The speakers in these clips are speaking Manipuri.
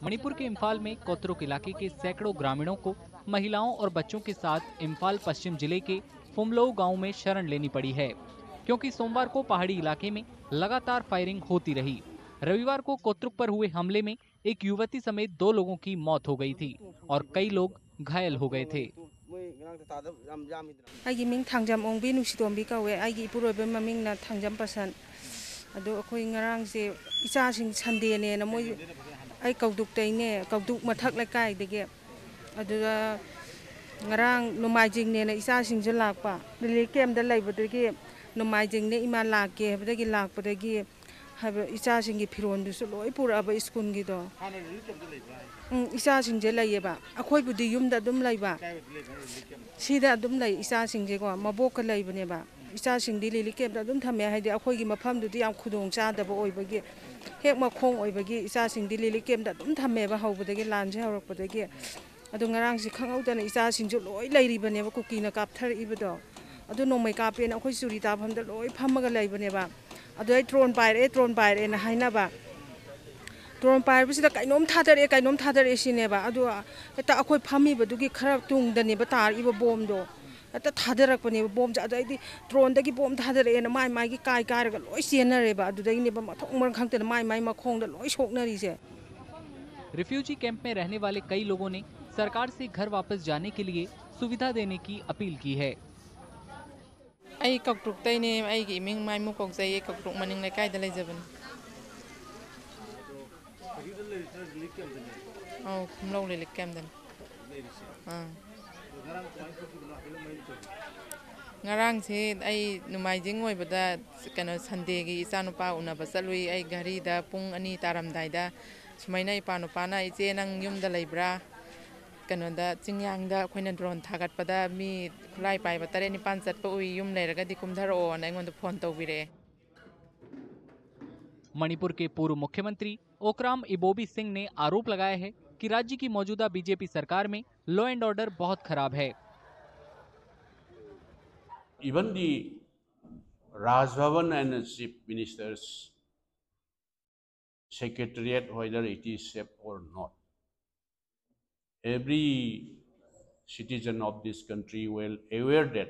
मणिपुर के इम्फाल में कोतरुक इलाके के सैकड़ों ग्रामीणों को महिलाओं और बच्चों के साथ इम्फाल पश्चिम जिले के फुमलोउ गांव में शरण लेनी पड़ी है, क्योंकि सोमवार को पहाड़ी इलाके में लगातार फायरिंग होती रही। रविवार को कोतरुक पर हुए हमले में एक युवती समेत 2 लोगों की मौत हो गई थी और कई लोग घायल हो गए थे। थांजम ओंबी नुसितोंबी कौवे इपुरोइबे ममिंगना थांजम पसन अदो अखोई ngarangse इचासिंग संडेने ना मोय कौदुकतैने कौदुक मथक लेकाइदगे अदुदा ngarang nomaijingne na isasinje lakpa rili camda laibadagi nomaijingne ima lakke habdagi lakpadagi haba isasingi phiron du su loi puraba school gi do isasinje layeba akhoi budi yumda dum laiba sida dum lai isasinje ko mabok laibane ba isasingdi lili camda dum thame haidi akhoi gi mafam du yam khudong cha da ba oibagi hek makhong oibagi isasingdi lili camda dum thame ba hawbadagi lanje hawrakpadagi अदो ngarang si khangaudan isa singju loi lairibane ba kuki na kapthar ibado अदो नोमै कापेन अखोइ सुरी ताफमदा लोइ फमगा लैबने बा अदो ai ट्रोन पाइरे ना हाइना बा ट्रोन पाइर बिसिदा काइनोम थादरे सिने बा अदो एता अखोइ फमी बदुगी खरा तुंगदने बा तार इबो बोम दो एता थादरकपने बोम जा अदि ट्रोन दगी बोम थादरे ना माइ माइ गी काय कारगा लोइ सेनरे बा अदुदगी ने बा मथोंग मर खंगते माइ माइ मखोंग दा लोइ सोकनरी से। रिफ्यूजी कैंप में रहने वाले कई लोगों ने सरकार से घर वापस जाने के लिए सुविधा देने की अपील की है। आई ककटुक तैने आई की मिंग माइ मुकोक जाय ककटुक मनिंग ले कायदा लेजबन औ खुमलौ ले कैमदन ngarang se ai numaijing oibada kano sunday gi ichanupa unaba chalui ai gari da pung ani taramdai da sumaina ipa nupa na iche nang yumda leibra kano da chingyang da khoina drone thagatpada mi khulai pai ba tare ni pan chatpa ui yum leiraga di kumdharo na ngon da phone tawbire। Manipur के पूर्व मुख्यमंत्री ओकराम इबोबी सिंह ने आरोप लगाया है कि राज्य की मौजूदा बीजेपी सरकार में लॉ एंड ऑर्डर बहुत खराब है। Even the Raj Bhavan and the chief minister's secretariat, whether it is safe or not, every citizen of this country well aware that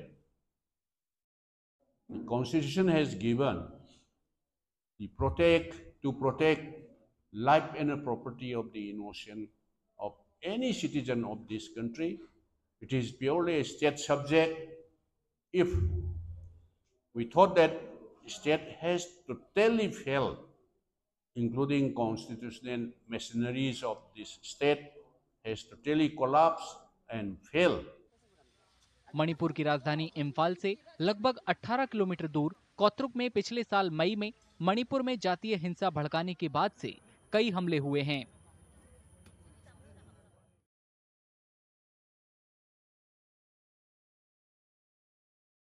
the Constitution has given to protect life and property of the innocent of any citizen of this country. It is purely a state subject. If we thought that state has totally failed, including constitutional machineries of this state has totally collapsed and failed. Manipur की राजधानी इम्फाल से लगभग 18 किलोमीटर दूर कोतरुक में पिछले साल मई में मणिपुर में जातीय हिंसा भड़काने के बाद से कई हमले हुए हैं।